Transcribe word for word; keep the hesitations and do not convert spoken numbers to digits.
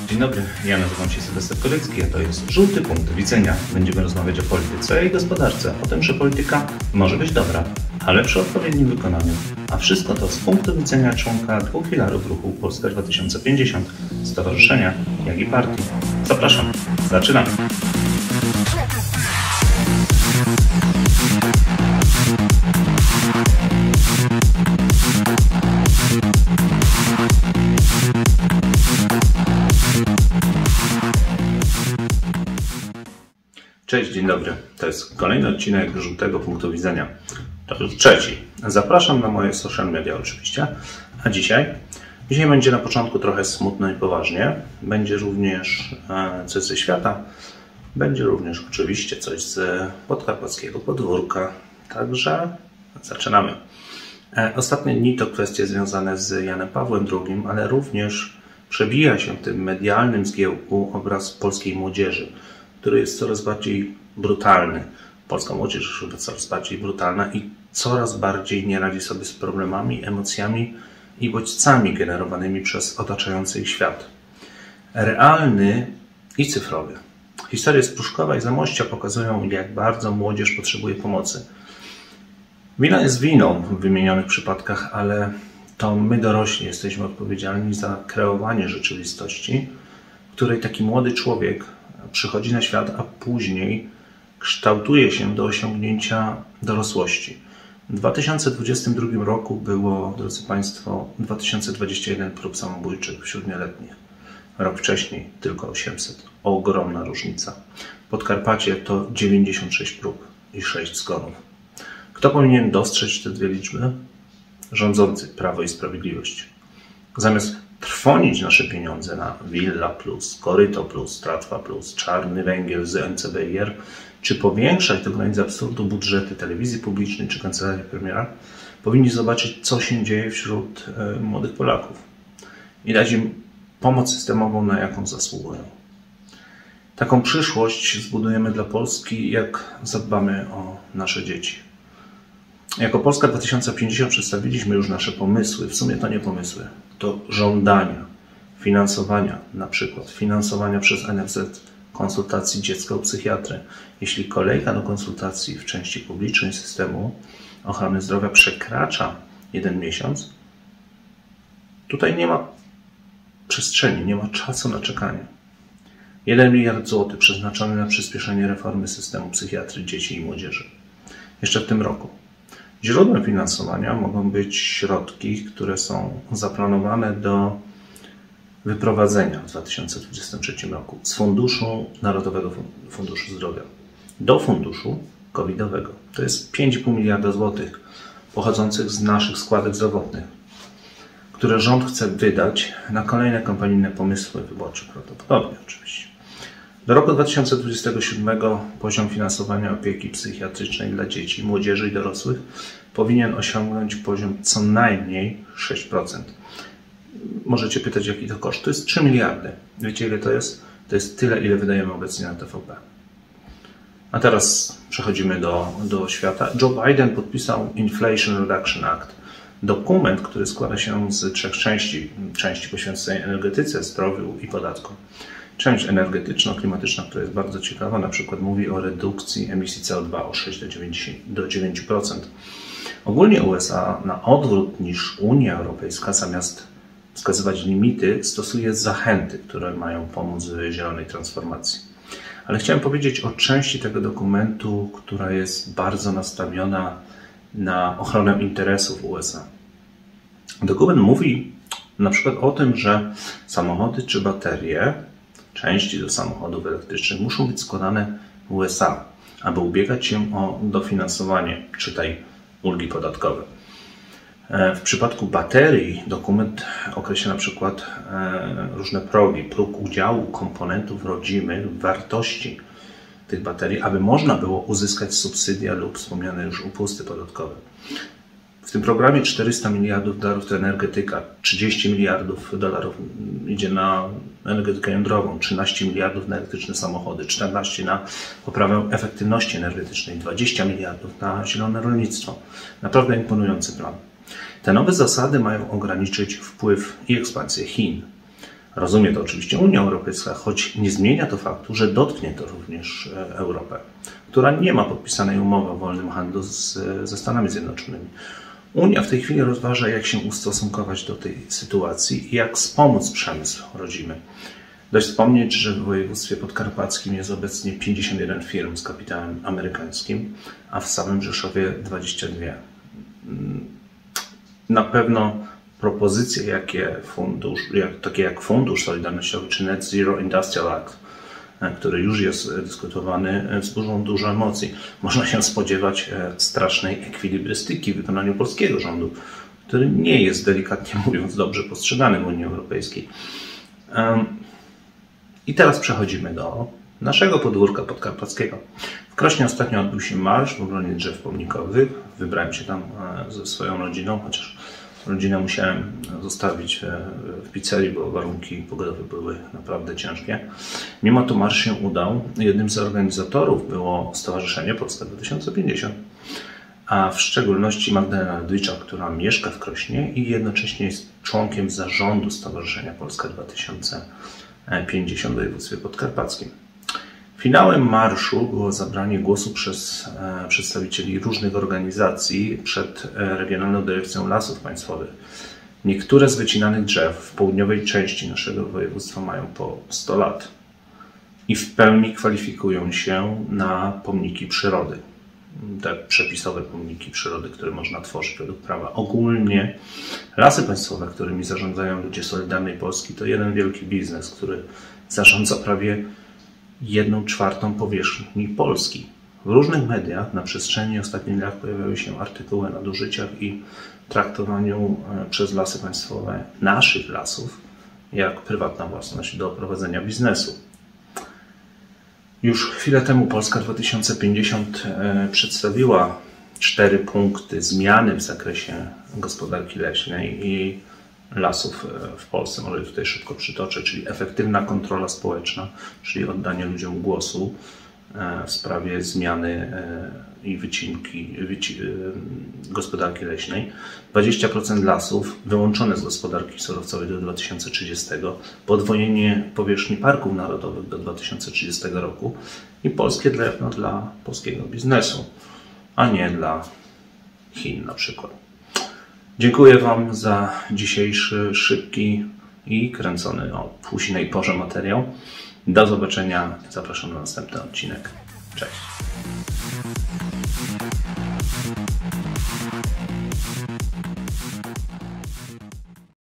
Dzień dobry, ja nazywam się Sylwester Kolecki, a to jest Żółty Punkt Widzenia. Będziemy rozmawiać o polityce i gospodarce, o tym, że polityka może być dobra, ale przy odpowiednim wykonaniu. A wszystko to z punktu widzenia członka dwóch filarów ruchu Polska dwa tysiące pięćdziesiąt, stowarzyszenia, jak i partii. Zapraszam, zaczynamy! Cześć, dzień dobry. To jest kolejny odcinek Żółtego Punktu Widzenia. To już trzeci. Zapraszam na moje social media oczywiście. A dzisiaj? Dzisiaj będzie na początku trochę smutno i poważnie. Będzie również coś ze świata. Będzie również oczywiście coś z podkarpackiego podwórka. Także zaczynamy. Ostatnie dni to kwestie związane z Janem Pawłem drugim, ale również przebija się w tym medialnym zgiełku obraz polskiej młodzieży, który jest coraz bardziej brutalny. Polska młodzież jest coraz bardziej brutalna i coraz bardziej nie radzi sobie z problemami, emocjami i bodźcami generowanymi przez otaczający ich świat. Realny i cyfrowy. Historie z Pruszkowa i Zamościa pokazują, jak bardzo młodzież potrzebuje pomocy. Wina jest winą w wymienionych przypadkach, ale to my dorośli jesteśmy odpowiedzialni za kreowanie rzeczywistości, w której taki młody człowiek przychodzi na świat, a później kształtuje się do osiągnięcia dorosłości. W dwa tysiące dwudziestym drugim roku było, drodzy Państwo, dwa tysiące dwadzieścia jeden prób samobójczych w siedmioletnich. Rok wcześniej tylko osiemset. Ogromna różnica. Podkarpacie to dziewięćdziesiąt sześć prób i sześć zgonów. Kto powinien dostrzec te dwie liczby? Rządzący Prawo i Sprawiedliwość. Zamiast trwonić nasze pieniądze na Villa Plus, Koryto Plus, Tratwa Plus, Czarny Węgiel z N C B I R, czy powiększać do granic absurdu budżety telewizji publicznej czy kancelarii premiera, powinni zobaczyć, co się dzieje wśród y, młodych Polaków i dać im pomoc systemową, na jaką zasługują. Taką przyszłość zbudujemy dla Polski, jak zadbamy o nasze dzieci. Jako Polska dwa tysiące pięćdziesiąt przedstawiliśmy już nasze pomysły, w sumie to nie pomysły, to żądania finansowania, na przykład finansowania przez N F Z konsultacji dziecka u psychiatry. Jeśli kolejka do konsultacji w części publicznej systemu ochrony zdrowia przekracza jeden miesiąc, tutaj nie ma przestrzeni, nie ma czasu na czekanie. jeden miliard złotych przeznaczony na przyspieszenie reformy systemu psychiatry dzieci i młodzieży. Jeszcze w tym roku. Źródłem finansowania mogą być środki, które są zaplanowane do wyprowadzenia w dwa tysiące dwudziestym trzecim roku z Funduszu Narodowego Funduszu Zdrowia do Funduszu Covidowego. To jest pięć i pół miliarda złotych pochodzących z naszych składek zdrowotnych, które rząd chce wydać na kolejne kampanijne pomysły wyborcze, prawdopodobnie oczywiście. Do roku dwa tysiące dwudziestego siódmego poziom finansowania opieki psychiatrycznej dla dzieci, młodzieży i dorosłych powinien osiągnąć poziom co najmniej sześć procent. Możecie pytać, jaki to koszt? To jest trzy miliardy. Wiecie, ile to jest? To jest tyle, ile wydajemy obecnie na T V P. A teraz przechodzimy do, do świata. Joe Biden podpisał Inflation Reduction Act. Dokument, który składa się z trzech części. Części poświęconej energetyce, zdrowiu i podatkom. Część energetyczno-klimatyczna, która jest bardzo ciekawa, na przykład mówi o redukcji emisji C O dwa o sześć do dziewięciu procent. Ogólnie U S A, na odwrót niż Unia Europejska, zamiast wskazywać limity, stosuje zachęty, które mają pomóc w zielonej transformacji. Ale chciałem powiedzieć o części tego dokumentu, która jest bardzo nastawiona na ochronę interesów U S A. Dokument mówi na przykład o tym, że samochody czy baterie, części do samochodów elektrycznych muszą być składane w U S A, aby ubiegać się o dofinansowanie, czytaj ulgi podatkowe. W przypadku baterii dokument określa na przykład różne progi, próg udziału komponentów rodzimych w wartości tych baterii, aby można było uzyskać subsydia lub wspomniane już upusty podatkowe. W tym programie czterysta miliardów dolarów to energetyka, trzydzieści miliardów dolarów idzie na energetykę jądrową, trzynaście miliardów na elektryczne samochody, czternaście na poprawę efektywności energetycznej, dwadzieścia miliardów na zielone rolnictwo. Naprawdę imponujący plan. Te nowe zasady mają ograniczyć wpływ i ekspansję Chin. Rozumie to oczywiście Unia Europejska, choć nie zmienia to faktu, że dotknie to również Europę, która nie ma podpisanej umowy o wolnym handlu z, ze Stanami Zjednoczonymi. Unia w tej chwili rozważa, jak się ustosunkować do tej sytuacji i jak wspomóc przemysł rodzimy. Dość wspomnieć, że w województwie podkarpackim jest obecnie pięćdziesiąt jeden firm z kapitałem amerykańskim, a w samym Rzeszowie dwadzieścia dwie. Na pewno propozycje jakie fundusz, jak, takie jak Fundusz Solidarnościowy czy Net Zero Industrial Act, który już jest dyskutowany, wzburzą dużo emocji. Można się spodziewać strasznej ekwilibrystyki w wykonaniu polskiego rządu, który nie jest, delikatnie mówiąc, dobrze postrzegany w Unii Europejskiej. I teraz przechodzimy do naszego podwórka podkarpackiego. W Krośnie ostatnio odbył się marsz w obronie drzew pomnikowych. Wybrałem się tam ze swoją rodziną, chociaż rodzinę musiałem zostawić w pizzerii, bo warunki pogodowe były naprawdę ciężkie. Mimo to marsz się udał. Jednym z organizatorów było Stowarzyszenie Polska dwa tysiące pięćdziesiąt, a w szczególności Magdalena Ludwicza, która mieszka w Krośnie i jednocześnie jest członkiem zarządu Stowarzyszenia Polska dwa tysiące pięćdziesiąt w województwie podkarpackim. Finałem marszu było zabranie głosu przez przedstawicieli różnych organizacji przed Regionalną Dyrekcją Lasów Państwowych. Niektóre z wycinanych drzew w południowej części naszego województwa mają po sto lat i w pełni kwalifikują się na pomniki przyrody. Te przepisowe pomniki przyrody, które można tworzyć według prawa. Ogólnie Lasy Państwowe, którymi zarządzają ludzie Solidarnej Polski, to jeden wielki biznes, który zarządza prawie jedną czwartą powierzchni Polski. W różnych mediach na przestrzeni ostatnich lat pojawiały się artykuły o nadużyciach i traktowaniu przez Lasy Państwowe naszych lasów jak prywatna własność do prowadzenia biznesu. Już chwilę temu Polska dwa tysiące pięćdziesiąt przedstawiła cztery punkty zmiany w zakresie gospodarki leśnej i lasów w Polsce. Może tutaj szybko przytoczę, czyli efektywna kontrola społeczna, czyli oddanie ludziom głosu w sprawie zmiany i wycinki wyci gospodarki leśnej. dwadzieścia procent lasów wyłączone z gospodarki surowcowej do dwa tysiące trzydziestego, podwojenie powierzchni parków narodowych do dwa tysiące trzydziestego roku i polskie drewno dla polskiego biznesu, a nie dla Chin na przykład. Dziękuję Wam za dzisiejszy, szybki i kręcony o późnej porze materiał. Do zobaczenia. Zapraszam na następny odcinek. Cześć.